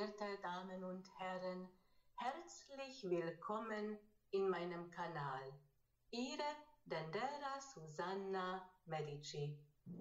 verehrte Damen und Herren, herzlich willkommen in meinem Kanal. Ihre Dendera Susanna Medici.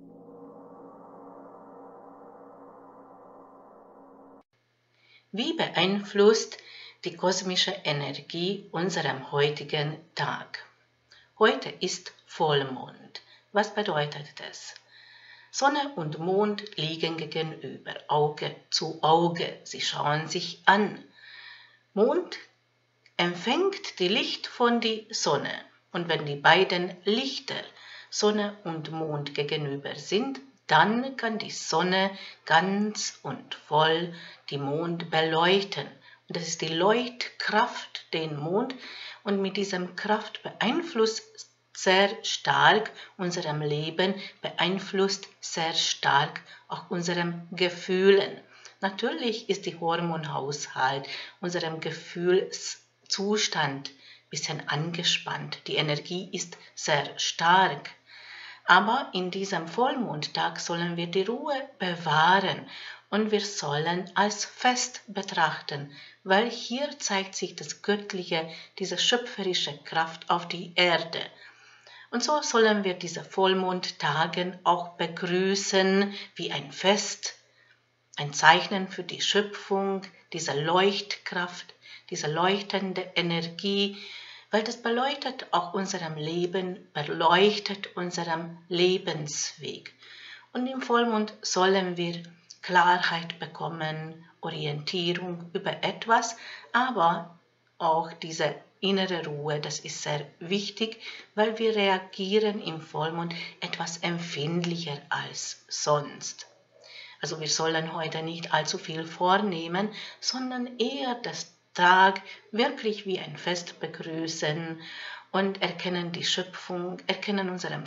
Wie beeinflusst die kosmische Energie unseren heutigen Tag? Heute ist Vollmond. Was bedeutet das? Sonne und Mond liegen gegenüber, Auge zu Auge. Sie schauen sich an. Mond empfängt die Licht von der Sonne. Und wenn die beiden Lichter, Sonne und Mond, gegenüber sind, dann kann die Sonne ganz und voll die Mond beleuchten. Und das ist die Leuchtkraft, den Mond. Und mit diesem Kraft beeinflusst sehr stark unserem Leben, beeinflusst sehr stark auch unseren Gefühlen. Natürlich ist der Hormonhaushalt, unserem Gefühlszustand ein bisschen angespannt. Die Energie ist sehr stark. Aber in diesem Vollmondtag sollen wir die Ruhe bewahren und wir sollen als Fest betrachten, weil hier zeigt sich das Göttliche, diese schöpferische Kraft auf die Erde. Und so sollen wir diese Vollmondtagen auch begrüßen wie ein Fest, ein Zeichen für die Schöpfung, diese Leuchtkraft, diese leuchtende Energie, weil das beleuchtet auch unserem Leben, beleuchtet unserem Lebensweg. Und im Vollmond sollen wir Klarheit bekommen, Orientierung über etwas, aber auch diese innere Ruhe, das ist sehr wichtig, weil wir reagieren im Vollmond etwas empfindlicher als sonst. Also wir sollen heute nicht allzu viel vornehmen, sondern eher das Tag wirklich wie ein Fest begrüßen und erkennen die Schöpfung, erkennen unserem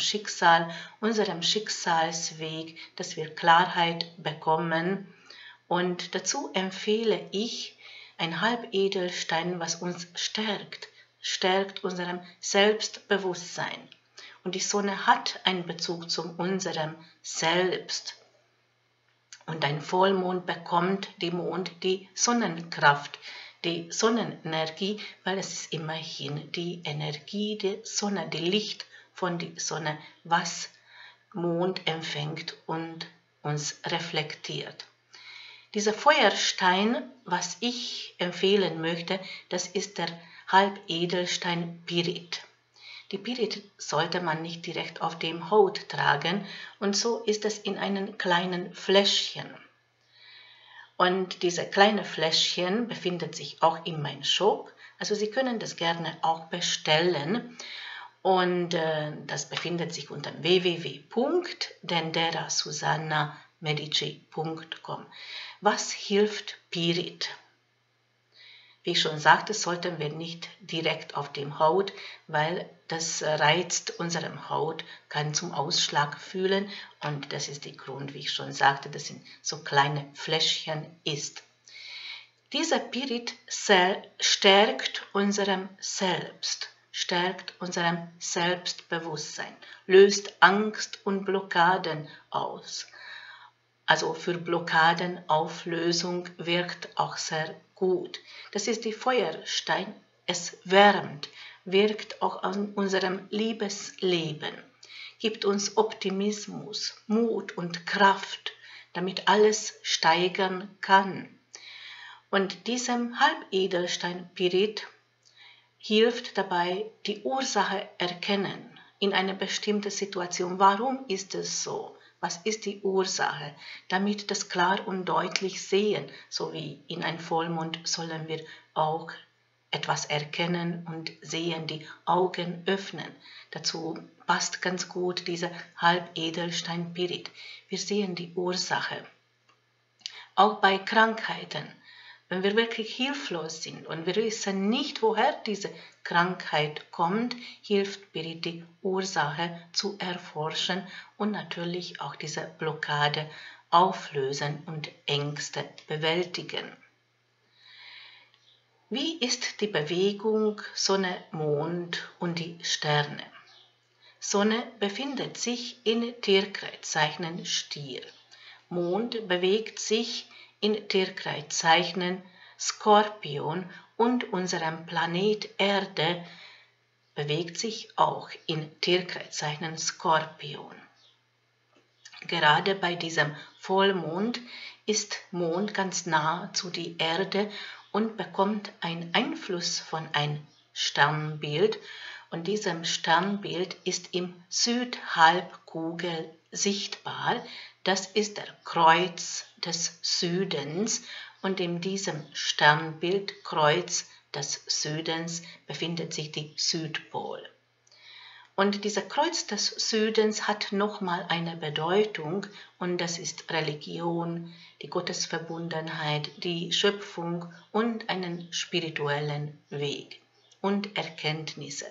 Schicksalsweg, dass wir Klarheit bekommen. Und dazu empfehle ich ein Halbedelstein, was uns stärkt unserem Selbstbewusstsein. Und die Sonne hat einen Bezug zu unserem Selbst. Und ein Vollmond bekommt dem Mond die Sonnenkraft, die Sonnenenergie, weil es ist immerhin die Energie der Sonne, die Licht von der Sonne, was Mond empfängt und uns reflektiert. Dieser Feuerstein, was ich empfehlen möchte, das ist der Halbedelstein Pyrit. Die Pyrit sollte man nicht direkt auf dem Haut tragen und so ist es in einem kleinen Fläschchen. Und diese kleine Fläschchen befindet sich auch in meinem Shop, also Sie können das gerne auch bestellen. Und das befindet sich unter www.denderasusanna.medici.com. Was hilft Pyrit? Wie ich schon sagte, sollten wir nicht direkt auf dem Haut, weil das reizt unsere Haut, kann zum Ausschlag führen und das ist der Grund, wie ich schon sagte, dass in so kleine Fläschchen ist. Dieser Pyrit stärkt unserem Selbst, stärkt unserem Selbstbewusstsein, löst Angst und Blockaden aus. Also für Blockadenauflösung wirkt auch sehr gut. Das ist die Feuerstein, es wärmt, wirkt auch an unserem Liebesleben, gibt uns Optimismus, Mut und Kraft, damit alles steigern kann. Und diesem Halbedelstein Pyrit hilft dabei, die Ursache erkennen in einer bestimmten Situation. Warum ist es so? Was ist die Ursache? Damit das klar und deutlich sehen, so wie in einem Vollmond sollen wir auch etwas erkennen und sehen, die Augen öffnen. Dazu passt ganz gut dieser Halbedelstein Pyrit. Wir sehen die Ursache. Auch bei Krankheiten. Wenn wir wirklich hilflos sind und wir wissen nicht, woher diese Krankheit kommt, hilft Pyrit die Ursache zu erforschen und natürlich auch diese Blockade auflösen und Ängste bewältigen. Wie ist die Bewegung Sonne, Mond und die Sterne? Sonne befindet sich in Tierkreiszeichen Stier. Mond bewegt sich in Tierkreiszeichen Skorpion und unserem Planet Erde bewegt sich auch in Tierkreiszeichen Skorpion. Gerade bei diesem Vollmond ist Mond ganz nah zu der Erde und bekommt einen Einfluss von einem Sternbild. Und diesem Sternbild ist im Südhalbkugel sichtbar. Das ist der Kreuz des Südens. Und in diesem Sternbild Kreuz des Südens befindet sich die Südpol. Und dieser Kreuz des Südens hat nochmal eine Bedeutung, und das ist Religion, die Gottesverbundenheit, die Schöpfung und einen spirituellen Weg und Erkenntnisse.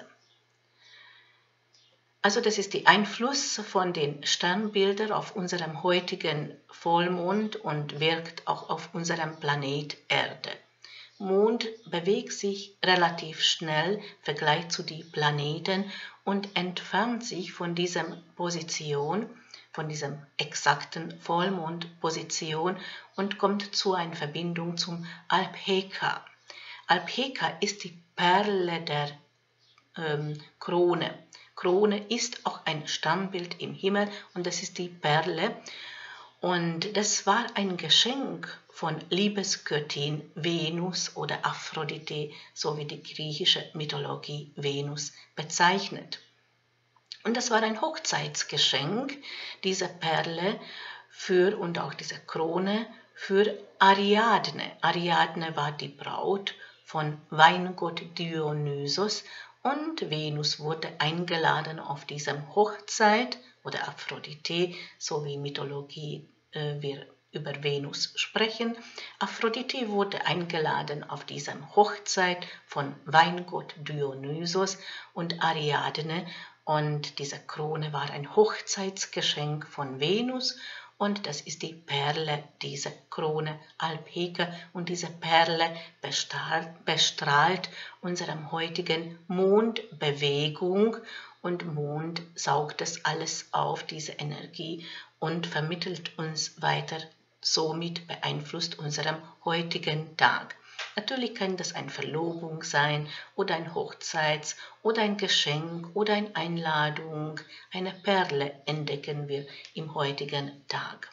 Also das ist der Einfluss von den Sternbildern auf unserem heutigen Vollmond und wirkt auch auf unserem Planet Erde. Mond bewegt sich relativ schnell im Vergleich zu den Planeten und entfernt sich von dieser Position, von diesem exakten Vollmondposition und kommt zu einer Verbindung zum Alpheka. Alpheka ist die Perle der Krone. Krone ist auch ein Sternbild im Himmel und das ist die Perle. Und das war ein Geschenk von Liebesgöttin Venus oder Aphrodite, so wie die griechische Mythologie Venus bezeichnet. Und das war ein Hochzeitsgeschenk, diese Perle und auch diese Krone für Ariadne. Ariadne war die Braut von Weingott Dionysos und Venus wurde eingeladen auf diesem Hochzeit oder Aphrodite, so wie Mythologie wir über Venus sprechen. Aphrodite wurde eingeladen auf diesem Hochzeit von Weingott Dionysos und Ariadne, und diese Krone war ein Hochzeitsgeschenk von Venus. Und das ist die Perle, diese Krone Alpheka. Und diese Perle bestrahlt unserem heutigen Mondbewegung. Und Mond saugt das alles auf, diese Energie, und vermittelt uns weiter. Somit beeinflusst unseren heutigen Tag. Natürlich kann das eine Verlobung sein oder ein Hochzeits- oder ein Geschenk oder eine Einladung. Eine Perle entdecken wir im heutigen Tag.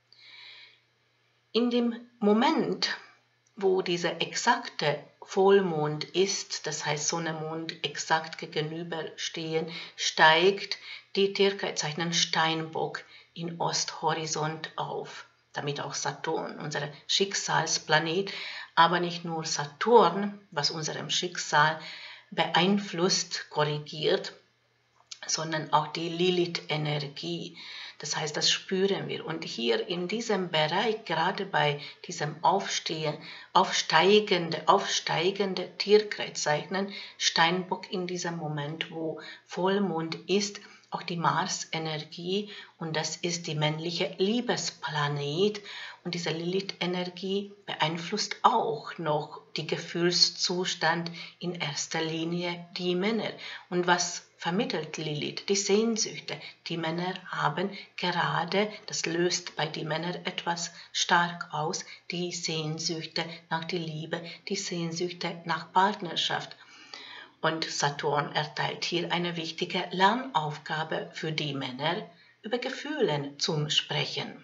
In dem Moment, wo dieser exakte Vollmond ist, das heißt Sonne, Mond exakt gegenüberstehen, steigt die Tierkreiszeichen Steinbock in Osthorizont auf. Damit auch Saturn, unser Schicksalsplanet, aber nicht nur Saturn, was unserem Schicksal beeinflusst, korrigiert, sondern auch die Lilith-Energie. Das heißt, das spüren wir. Und hier in diesem Bereich, gerade bei diesem aufsteigende Tierkreiszeichen, Steinbock in diesem Moment, wo Vollmond ist, auch die Mars-Energie, und das ist die männliche Liebesplanet. Und diese Lilith-Energie beeinflusst auch noch den Gefühlszustand in erster Linie die Männer. Und was vermittelt Lilith? Die Sehnsüchte. Die Männer haben gerade, das löst bei den Männern etwas stark aus, die Sehnsüchte nach der Liebe, die Sehnsüchte nach Partnerschaft. Und Saturn erteilt hier eine wichtige Lernaufgabe für die Männer, über Gefühle zu sprechen.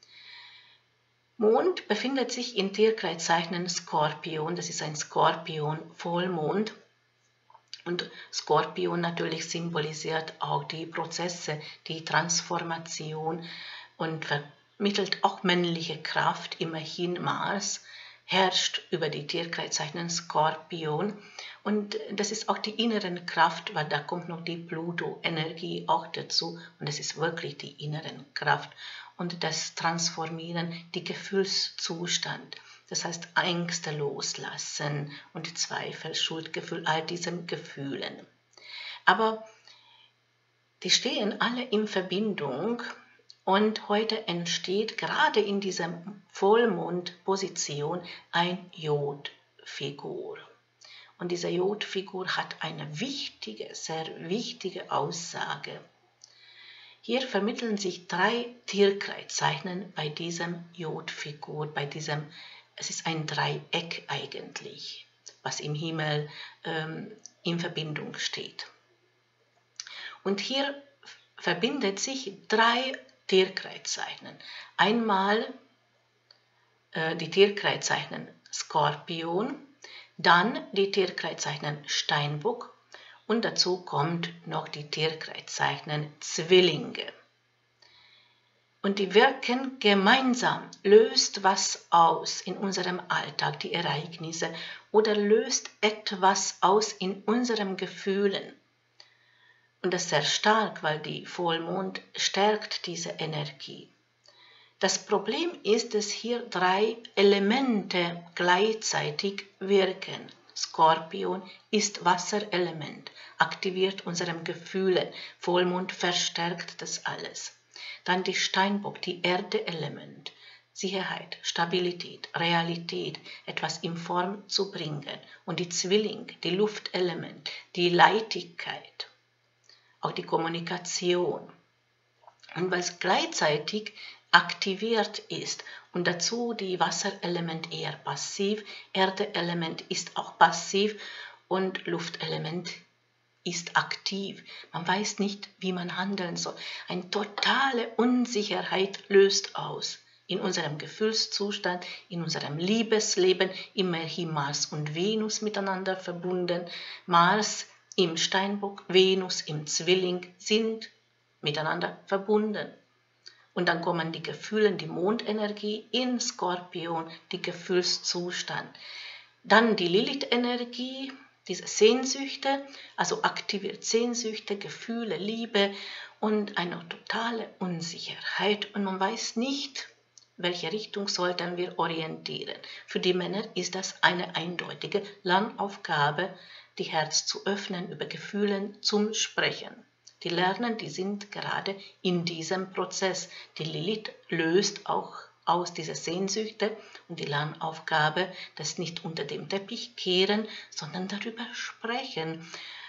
Mond befindet sich in Tierkreiszeichen Skorpion, das ist ein Skorpion-Vollmond. Und Skorpion natürlich symbolisiert auch die Prozesse, die Transformation und vermittelt auch männliche Kraft. Immerhin Mars herrscht über die Tierkreiszeichen Skorpion, und das ist auch die innere Kraft, weil da kommt noch die Pluto-Energie auch dazu, und das ist wirklich die innere Kraft und das Transformieren, die Gefühlszustand. Das heißt, Ängste loslassen und Zweifel, Schuldgefühl, all diesen Gefühlen. Aber die stehen alle in Verbindung, und heute entsteht gerade in dieser Vollmondposition eine Jodfigur. Und diese Jodfigur hat eine wichtige, sehr wichtige Aussage. Hier vermitteln sich 3 Tierkreiszeichen bei diesem Jodfigur, es ist ein Dreieck eigentlich, was im Himmel in Verbindung steht. Und hier verbindet sich 3 Tierkreiszeichen. Einmal die Tierkreiszeichen Skorpion, dann die Tierkreiszeichen Steinbock und dazu kommt noch die Tierkreiszeichen Zwillinge. Und die wirken gemeinsam, löst was aus in unserem Alltag, die Ereignisse, oder löst etwas aus in unseren Gefühlen. Und das ist sehr stark, weil die Vollmond stärkt diese Energie. Das Problem ist, dass hier 3 Elemente gleichzeitig wirken. Skorpion ist Wasserelement, aktiviert unsere Gefühle. Vollmond verstärkt das alles. Dann die Steinbock, die Erde-Element. Sicherheit, Stabilität, Realität, etwas in Form zu bringen. Und die Zwilling, die Luftelement, die Leichtigkeit. Auch die Kommunikation. Und was gleichzeitig aktiviert ist und dazu die Wasserelement eher passiv, Erdeelement ist auch passiv und Luftelement ist aktiv. Man weiß nicht, wie man handeln soll. Eine totale Unsicherheit löst aus. In unserem Gefühlszustand, in unserem Liebesleben, immerhin Mars und Venus miteinander verbunden. Mars im Steinbock, Venus im Zwilling sind miteinander verbunden. Und dann kommen die Gefühle, die Mondenergie in Skorpion, die Gefühlszustand. Dann die Lilith-Energie, diese Sehnsüchte, also aktiviert Sehnsüchte, Gefühle, Liebe und eine totale Unsicherheit. Und man weiß nicht, welche Richtung sollten wir orientieren. Für die Männer ist das eine eindeutige Lernaufgabe, die Herz zu öffnen, über Gefühle zum Sprechen. Die lernen, die sind gerade in diesem Prozess. Die Lilith löst auch aus diese Sehnsüchte und die Lernaufgabe, das nicht unter dem Teppich kehren, sondern darüber sprechen.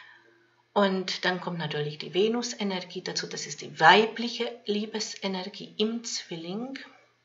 Und dann kommt natürlich die Venus-Energie dazu, das ist die weibliche Liebesenergie im Zwilling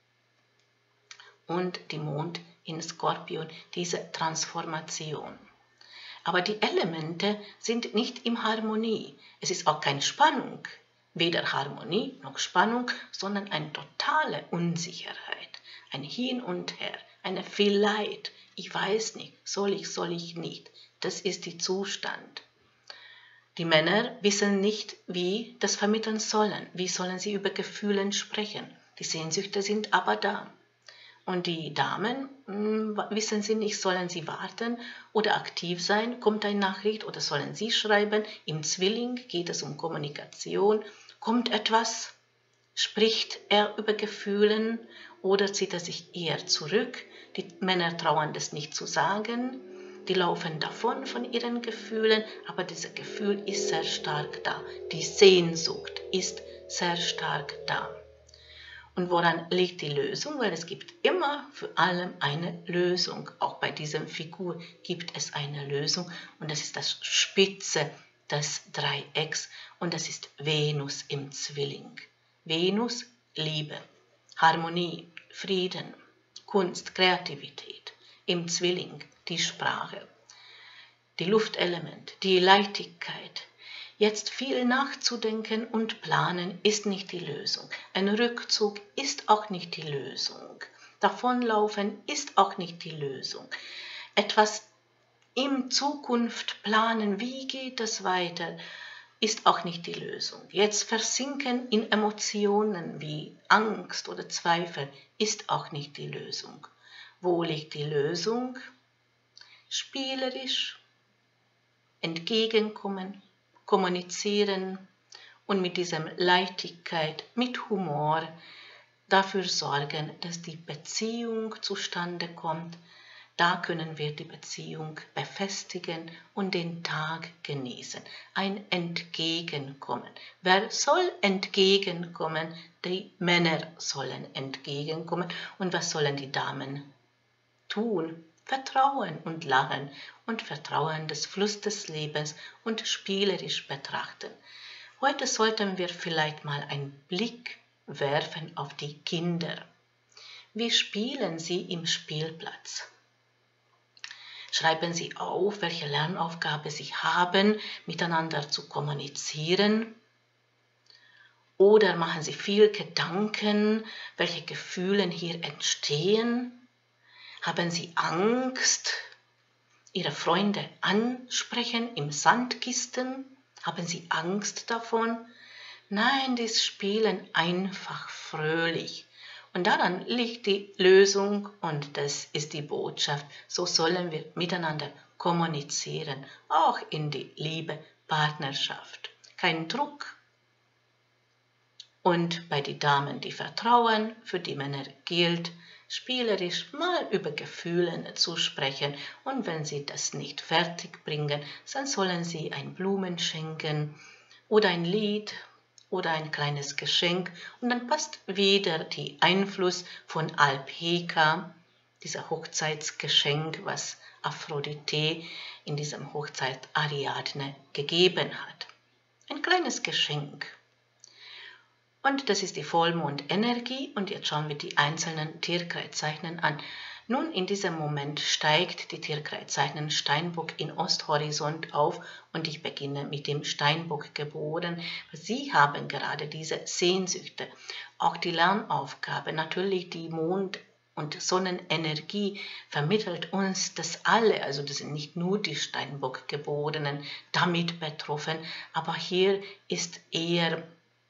und die Mond in Skorpion, diese Transformation. Aber die Elemente sind nicht in Harmonie. Es ist auch keine Spannung, weder Harmonie noch Spannung, sondern eine totale Unsicherheit, ein Hin und Her, eine Vielleicht, ich weiß nicht, soll ich nicht. Das ist der Zustand. Die Männer wissen nicht, wie das vermitteln sollen. Wie sollen sie über Gefühle sprechen? Die Sehnsüchte sind aber da. Und die Damen wissen sie nicht, sollen sie warten oder aktiv sein, kommt eine Nachricht oder sollen sie schreiben. Im Zwilling geht es um Kommunikation. Kommt etwas, spricht er über Gefühle oder zieht er sich eher zurück? Die Männer trauen das nicht zu sagen. Die laufen davon von ihren Gefühlen, aber dieses Gefühl ist sehr stark da. Die Sehnsucht ist sehr stark da. Und woran liegt die Lösung? Weil es gibt immer für allem eine Lösung. Auch bei dieser Figur gibt es eine Lösung und das ist das Spitze des Dreiecks und das ist Venus im Zwilling. Venus, Liebe, Harmonie, Frieden, Kunst, Kreativität. Im Zwilling die Sprache, die Luftelement, die Leichtigkeit. Jetzt viel nachzudenken und planen ist nicht die Lösung. Ein Rückzug ist auch nicht die Lösung. Davonlaufen ist auch nicht die Lösung. Etwas in Zukunft planen, wie geht es weiter, ist auch nicht die Lösung. Jetzt versinken in Emotionen wie Angst oder Zweifel ist auch nicht die Lösung. Wo liegt die Lösung? Spielerisch, entgegenkommen, kommunizieren und mit dieser Leichtigkeit, mit Humor dafür sorgen, dass die Beziehung zustande kommt. Da können wir die Beziehung befestigen und den Tag genießen. Ein Entgegenkommen. Wer soll entgegenkommen? Die Männer sollen entgegenkommen. Und was sollen die Damen tun? Vertrauen und lachen und vertrauen des Fluss des Lebens und spielerisch betrachten. Heute sollten wir vielleicht mal einen Blick werfen auf die Kinder. Wie spielen sie im Spielplatz? Schreiben Sie auf, welche Lernaufgabe Sie haben, miteinander zu kommunizieren. Oder machen Sie viel Gedanken, welche Gefühle hier entstehen. Haben Sie Angst, Ihre Freunde ansprechen im Sandkisten? Haben Sie Angst davon? Nein, die spielen einfach fröhlich. Und daran liegt die Lösung und das ist die Botschaft. So sollen wir miteinander kommunizieren, auch in die Liebe, Partnerschaft. Kein Druck. Und bei den Damen, die vertrauen, für die Männer gilt, spielerisch mal über Gefühle zu sprechen. Und wenn sie das nicht fertig bringen, dann sollen sie ein Blumen schenken oder ein Lied oder ein kleines Geschenk und dann passt wieder der Einfluss von Alpheka, dieser Hochzeitsgeschenk, was Aphrodite in diesem Hochzeit Ariadne gegeben hat. Ein kleines Geschenk. Und das ist die Vollmondenergie und jetzt schauen wir die einzelnen Tierkreiszeichen an. Nun in diesem Moment steigt die Tierkreiszeichen Steinbock in Osthorizont auf und ich beginne mit dem Steinbock geboren. Sie haben gerade diese Sehnsüchte, auch die Lernaufgabe, natürlich die Mond- und Sonnenenergie vermittelt uns das alle, also das sind nicht nur die Steinbock-Geborenen damit betroffen, aber hier ist eher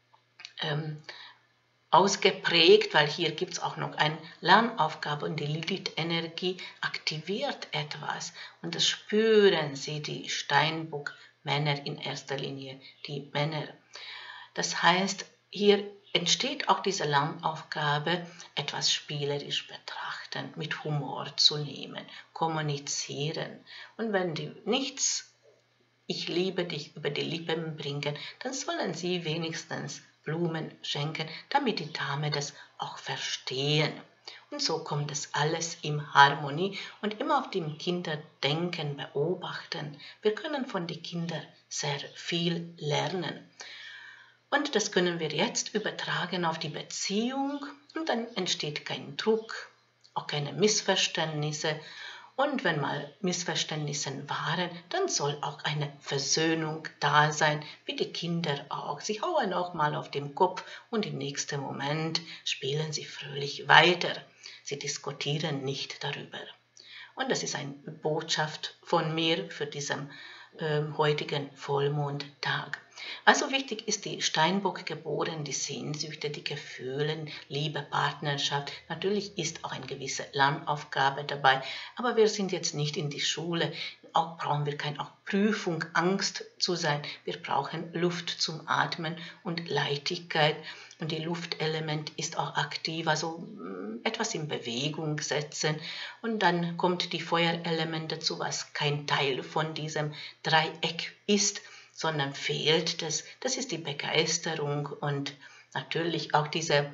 ausgeprägt, weil hier gibt es auch noch eine Lernaufgabe und die Lilith-Energie aktiviert etwas und das spüren sie, die Steinbock-Männer in erster Linie, die Männer. Das heißt, hier entsteht auch diese Lernaufgabe, etwas spielerisch betrachten, mit Humor zu nehmen, kommunizieren und wenn die nichts ich liebe dich über die Lippen bringen, dann sollen sie wenigstens Blumen schenken, damit die Dame das auch verstehen. Und so kommt es alles in Harmonie und immer auf die Kinder denken, beobachten. Wir können von den Kindern sehr viel lernen. Und das können wir jetzt übertragen auf die Beziehung und dann entsteht kein Druck, auch keine Missverständnisse. Und wenn mal Missverständnisse waren, dann soll auch eine Versöhnung da sein, wie die Kinder auch. Sie hauen auch mal auf den Kopf und im nächsten Moment spielen sie fröhlich weiter. Sie diskutieren nicht darüber. Und das ist eine Botschaft von mir für diesen heutigen Vollmondtag. Also wichtig ist die Steinbock geboren, die Sehnsüchte, die Gefühle, Liebe, Partnerschaft. Natürlich ist auch eine gewisse Lernaufgabe dabei, aber wir sind jetzt nicht in die Schule. Auch brauchen wir keine Prüfung, Angst zu sein. Wir brauchen Luft zum Atmen und Leichtigkeit. Und die Luftelement ist auch aktiv, also etwas in Bewegung setzen. Und dann kommt die Feuerelement dazu, was kein Teil von diesem Dreieck ist, sondern fehlt. Das ist die Begeisterung und natürlich auch dieser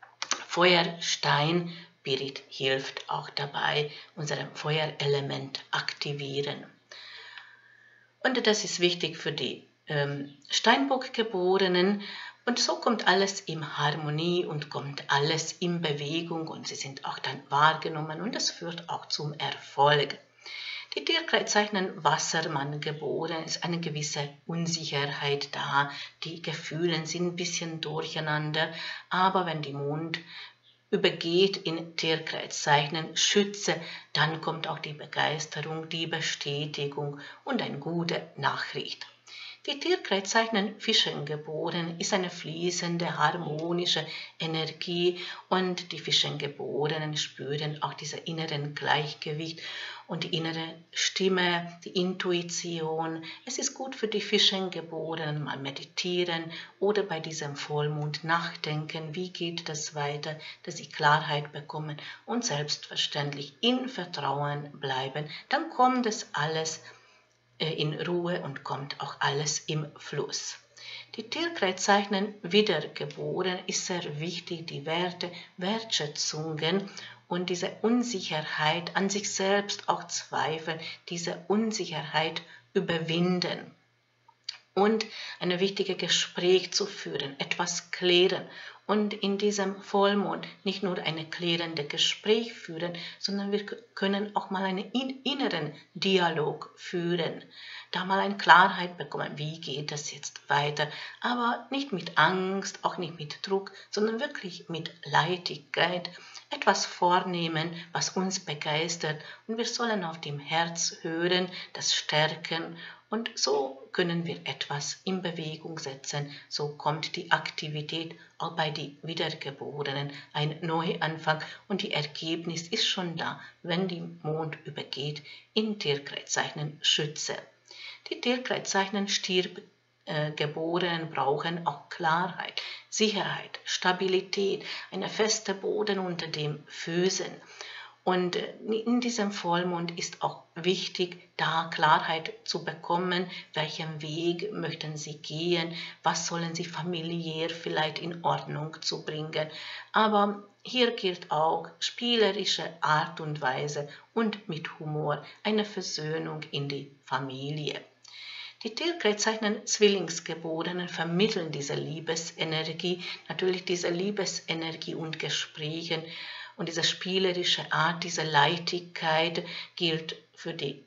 Feuerstein. Pirit hilft auch dabei, unser Feuerelement aktivieren. Und das ist wichtig für die Steinbock-Geborenen. Und so kommt alles in Harmonie und kommt alles in Bewegung und sie sind auch dann wahrgenommen und das führt auch zum Erfolg. Die Tierkreiszeichen Wassermann geboren ist eine gewisse Unsicherheit da, die Gefühle sind ein bisschen durcheinander, aber wenn die Mond übergeht in Tierkreiszeichen Schütze, dann kommt auch die Begeisterung, die Bestätigung und eine gute Nachricht. Die Tierkreiszeichen Fischen geboren ist eine fließende, harmonische Energie und die Fischengeborenen spüren auch dieses inneren Gleichgewicht und die innere Stimme, die Intuition. Es ist gut für die Fischengeborenen, mal meditieren oder bei diesem Vollmond nachdenken, wie geht das weiter, dass sie Klarheit bekommen und selbstverständlich in Vertrauen bleiben. Dann kommt es alles in Ruhe und kommt auch alles im Fluss. Die Tierkreiszeichen Wiedergeboren ist sehr wichtig, die Werte, Wertschätzungen und diese Unsicherheit an sich selbst auch Zweifel, diese Unsicherheit überwinden. und ein wichtiges Gespräch zu führen, etwas klären und in diesem Vollmond nicht nur ein klärendes Gespräch führen, sondern wir können auch mal einen inneren Dialog führen, da mal eine Klarheit bekommen, wie geht es jetzt weiter, aber nicht mit Angst, auch nicht mit Druck, sondern wirklich mit Leichtigkeit, etwas vornehmen, was uns begeistert und wir sollen auf dem Herz hören, das stärken und so können wir etwas in Bewegung setzen. So kommt die Aktivität auch bei den Wiedergeborenen, ein Neuanfang und die Ergebnis ist schon da, wenn die Mond übergeht in Tierkreiszeichen Schütze. Die Tierkreiszeichen Stiergeborenen brauchen auch Klarheit, Sicherheit, Stabilität, einen festen Boden unter den Füßen. Und in diesem Vollmond ist auch wichtig, da Klarheit zu bekommen, welchen Weg möchten Sie gehen, was sollen Sie familiär vielleicht in Ordnung zu bringen. Aber hier gilt auch spielerische Art und Weise und mit Humor eine Versöhnung in die Familie. Die Tierkreiszeichen Zwillingsgeborenen vermitteln diese Liebesenergie, natürlich diese Liebesenergie und Gesprächen und diese spielerische Art, diese Leichtigkeit gilt für die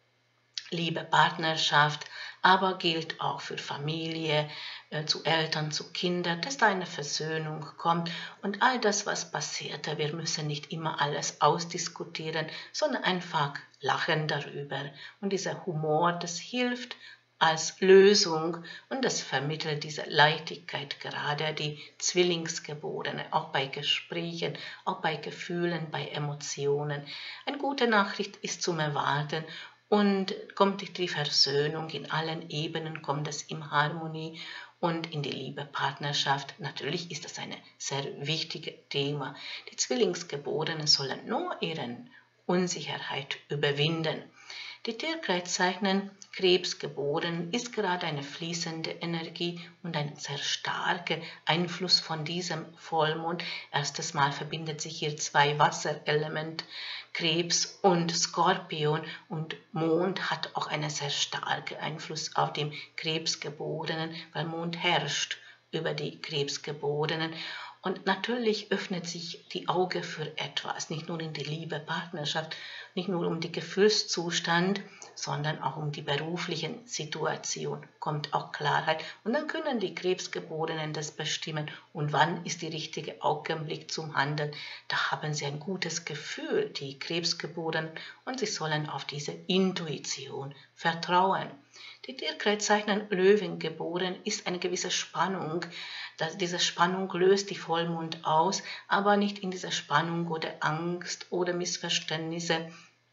Liebe, Partnerschaft, aber gilt auch für Familie, zu Eltern, zu Kindern, dass da eine Versöhnung kommt und all das, was passiert, wir müssen nicht immer alles ausdiskutieren, sondern einfach lachen darüber. Und dieser Humor, das hilft als Lösung und das vermittelt diese Leichtigkeit, gerade die Zwillingsgeborene, auch bei Gesprächen, auch bei Gefühlen, bei Emotionen. Eine gute Nachricht ist zum Erwarten und kommt die Versöhnung in allen Ebenen, kommt es in Harmonie und in die Liebe, Partnerschaft. Natürlich ist das ein sehr wichtiges Thema. Die Zwillingsgeborenen sollen nur ihre Unsicherheit überwinden. Die Tierkreiszeichen Krebsgeboren ist gerade eine fließende Energie und ein sehr starker Einfluss von diesem Vollmond. Erstes Mal verbindet sich hier zwei Wasserelemente, Krebs und Skorpion und Mond hat auch einen sehr starken Einfluss auf den Krebsgeborenen, weil Mond herrscht über die Krebsgeborenen. Und natürlich öffnet sich die Augen für etwas, nicht nur in die Liebe, Partnerschaft, nicht nur um den Gefühlszustand, sondern auch um die berufliche Situation kommt auch Klarheit. Und dann können die Krebsgeborenen das bestimmen. Und wann ist der richtige Augenblick zum Handeln? Da haben sie ein gutes Gefühl, die Krebsgeborenen, und sie sollen auf diese Intuition vertrauen. Die Tierkreiszeichen Löwen geboren ist eine gewisse Spannung. Diese Spannung löst die Vollmond aus, aber nicht in dieser Spannung oder Angst oder Missverständnisse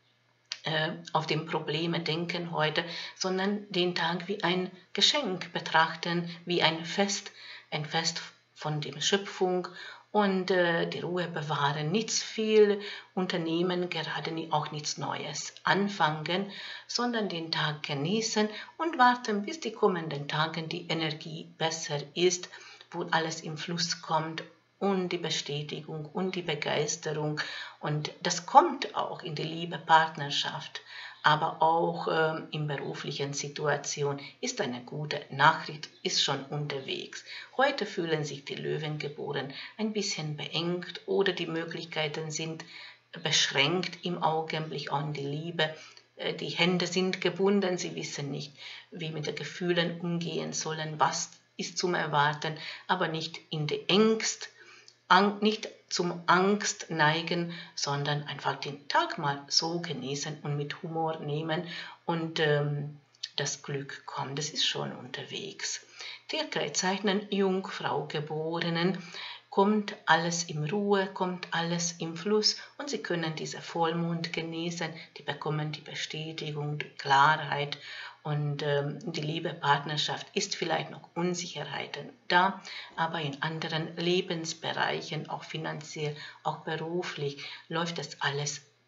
auf die Probleme denken heute, sondern den Tag wie ein Geschenk betrachten, wie ein Fest von der Schöpfung und die Ruhe bewahren, nichts viel unternehmen, gerade auch nichts Neues anfangen, sondern den Tag genießen und warten, bis die kommenden Tage die Energie besser ist, wo alles im Fluss kommt und die Bestätigung und die Begeisterung und das kommt auch in die Liebe, Partnerschaft, aber auch in beruflichen Situationen ist eine gute Nachricht, ist schon unterwegs. Heute fühlen sich die Löwengeboren ein bisschen beengt oder die Möglichkeiten sind beschränkt im Augenblick an die Liebe. Die Hände sind gebunden, sie wissen nicht, wie mit den Gefühlen umgehen sollen, was ist zum Erwarten, aber nicht in die Ängste, nicht zum Angst neigen, sondern einfach den Tag mal so genießen und mit Humor nehmen und das Glück kommt, das ist schon unterwegs. Tierkreiszeichen Jungfrau Geborenen kommt alles in Ruhe, kommt alles im Fluss und sie können diese Vollmond genießen, die bekommen die Bestätigung, die Klarheit und die Liebe, Partnerschaft ist vielleicht noch Unsicherheiten da, aber in anderen Lebensbereichen, auch finanziell, auch beruflich, läuft das alles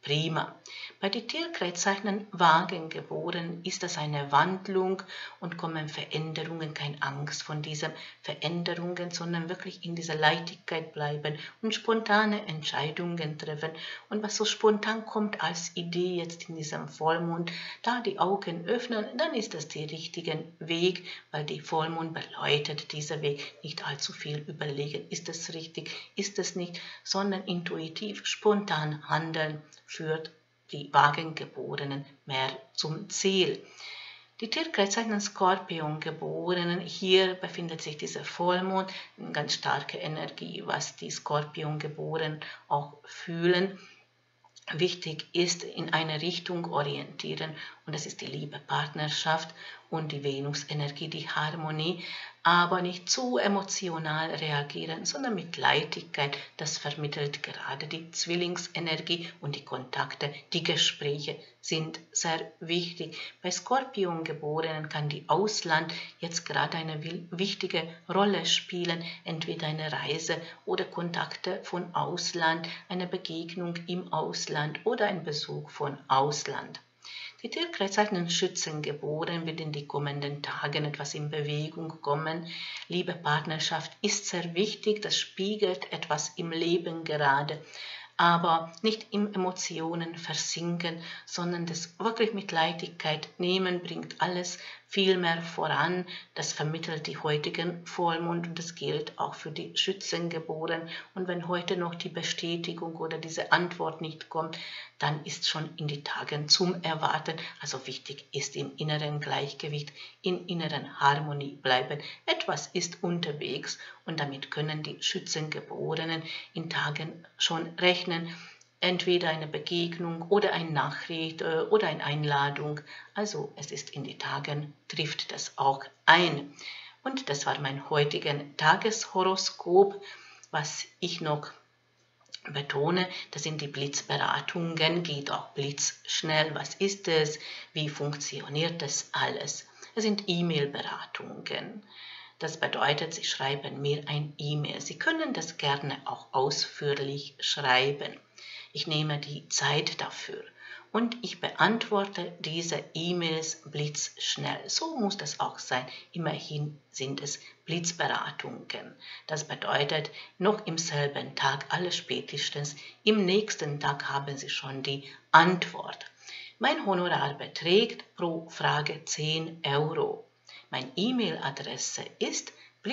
prima. Bei den Tierkreiszeichen Wagen geboren ist das eine Wandlung und kommen Veränderungen, keine Angst von diesen Veränderungen, sondern wirklich in dieser Leichtigkeit bleiben und spontane Entscheidungen treffen. Und was so spontan kommt als Idee jetzt in diesem Vollmond, da die Augen öffnen, dann ist das der richtige Weg, weil die Vollmond beleuchtet dieser Weg. Nicht allzu viel überlegen, ist es richtig, ist es nicht, sondern intuitiv, spontan handeln führt die Wagengeborenen mehr zum Ziel. Die Tierkreiszeichen Skorpion Geborenen, hier befindet sich dieser Vollmond, eine ganz starke Energie, was die Skorpion Geborenen auch fühlen. Wichtig ist, in eine Richtung orientieren, und das ist die Liebe, Partnerschaft und die Venusenergie, die Harmonie, aber nicht zu emotional reagieren, sondern mit Leichtigkeit. Das vermittelt gerade die Zwillingsenergie und die Kontakte, die Gespräche sind sehr wichtig. Bei Skorpiongeborenen kann die Ausland jetzt gerade eine wichtige Rolle spielen, entweder eine Reise oder Kontakte von Ausland, eine Begegnung im Ausland oder ein Besuch von Ausland. Die Tierkreiszeichen Schützen geboren wird in die kommenden Tagen etwas in Bewegung kommen. Liebe, Partnerschaft ist sehr wichtig, das spiegelt etwas im Leben gerade, aber nicht in Emotionen versinken, sondern das wirklich mit Leichtigkeit nehmen, bringt alles viel mehr voran. Das vermittelt die heutigen Vollmond und das gilt auch für die Schützengeborenen. Und wenn heute noch die Bestätigung oder diese Antwort nicht kommt, dann ist schon in die Tagen zum Erwarten. Also wichtig ist im inneren Gleichgewicht, in inneren Harmonie bleiben. Etwas ist unterwegs und damit können die Schützengeborenen in Tagen schon rechnen. Entweder eine Begegnung oder eine Nachricht oder eine Einladung. Also es ist in die Tagen, trifft das auch ein. Und das war mein heutiges Tageshoroskop. Was ich noch betone, das sind die Blitzberatungen, geht auch blitzschnell. Was ist es? Wie funktioniert das alles? Es sind E-Mail-Beratungen. Das bedeutet, Sie schreiben mir ein E-Mail. Sie können das gerne auch ausführlich schreiben. Ich nehme die Zeit dafür und ich beantworte diese E-Mails blitzschnell. So muss das auch sein. Immerhin sind es Blitzberatungen. Das bedeutet, noch im selben Tag, allerspätestens im nächsten Tag haben Sie schon die Antwort. Mein Honorar beträgt pro Frage 10 Euro. Meine E-Mail-Adresse ist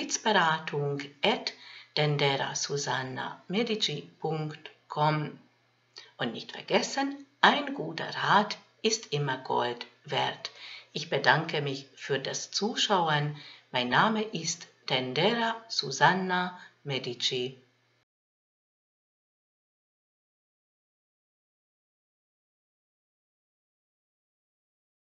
blitzberatung@denderasusanna.medici.com. Und nicht vergessen, ein guter Rat ist immer Gold wert. Ich bedanke mich für das Zuschauen. Mein Name ist Dendera Susanna Medici.